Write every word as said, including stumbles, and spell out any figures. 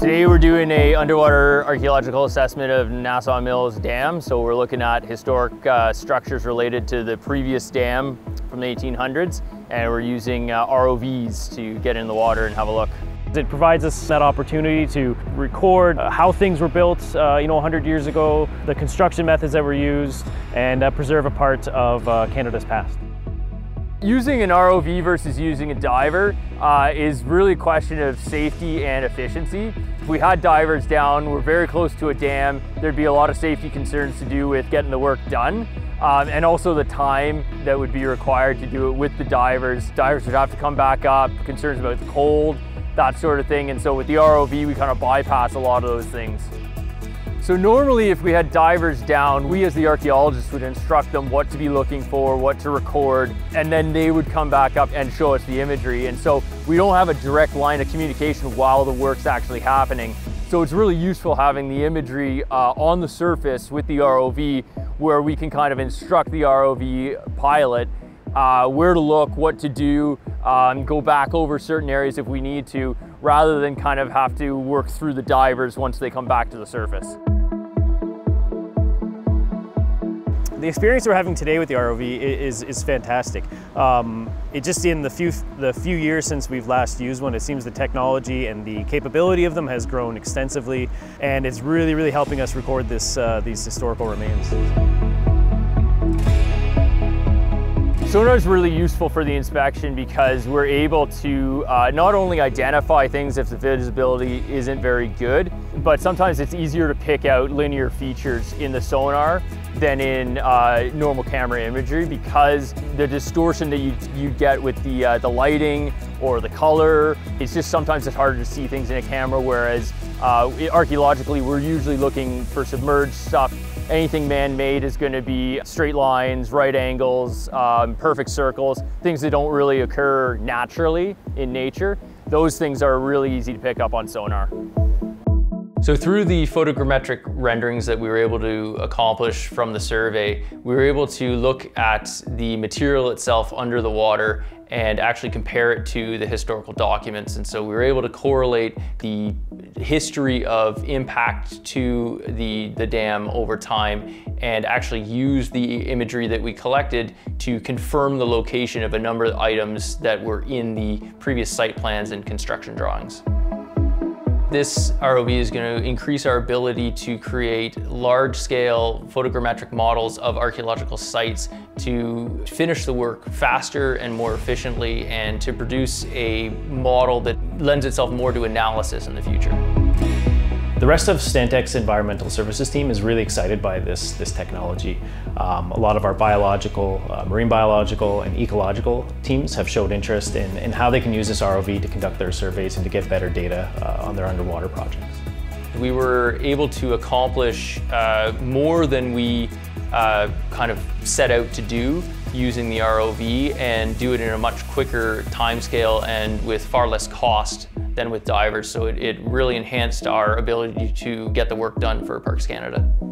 Today we're doing a underwater archaeological assessment of Nassau Mills Dam. So we're looking at historic uh, structures related to the previous dam from the eighteen hundreds, and we're using uh, R O Vs to get in the water and have a look. It provides us that opportunity to record uh, how things were built, uh, you know, one hundred years ago, the construction methods that were used, and uh, preserve a part of uh, Canada's past. Using an R O V versus using a diver uh, is really a question of safety and efficiency. If we had divers down, we're very close to a dam, there'd be a lot of safety concerns to do with getting the work done. Um, and also the time that would be required to do it with the divers. Divers would have to come back up, concerns about the cold, that sort of thing. And so with the R O V, we kind of bypass a lot of those things. So normally if we had divers down, we as the archaeologists would instruct them what to be looking for, what to record, and then they would come back up and show us the imagery. And so we don't have a direct line of communication while the work's actually happening. So it's really useful having the imagery uh, on the surface with the R O V, where we can kind of instruct the R O V pilot uh, where to look, what to do, um, go back over certain areas if we need to, rather than kind of have to work through the divers once they come back to the surface. The experience we're having today with the R O V is, is fantastic. Um, it just in the few, the few years since we've last used one, it seems the technology and the capability of them has grown extensively, and it's really, really helping us record this, uh, these historical remains. Sonar is really useful for the inspection because we're able to uh, not only identify things if the visibility isn't very good, but sometimes it's easier to pick out linear features in the sonar than in uh, normal camera imagery, because the distortion that you, you get with the, uh, the lighting or the color, it's just sometimes it's harder to see things in a camera, whereas uh, archaeologically we're usually looking for submerged stuff. Anything man-made is going to be straight lines, right angles, um, perfect circles, things that don't really occur naturally in nature. Those things are really easy to pick up on sonar. So through the photogrammetric renderings that we were able to accomplish from the survey, we were able to look at the material itself under the water and actually compare it to the historical documents. And so we were able to correlate the history of impact to the, the dam over time and actually use the imagery that we collected to confirm the location of a number of items that were in the previous site plans and construction drawings. This R O V is going to increase our ability to create large-scale photogrammetric models of archaeological sites to finish the work faster and more efficiently, and to produce a model that lends itself more to analysis in the future. The rest of Stantec's environmental services team is really excited by this, this technology. Um, a lot of our biological, uh, marine biological and ecological teams have showed interest in, in how they can use this R O V to conduct their surveys and to get better data uh, on their underwater projects. We were able to accomplish uh, more than we uh, kind of set out to do using the R O V, and do it in a much quicker timescale and with far less cost than with divers. So it, it really enhanced our ability to get the work done for Parks Canada.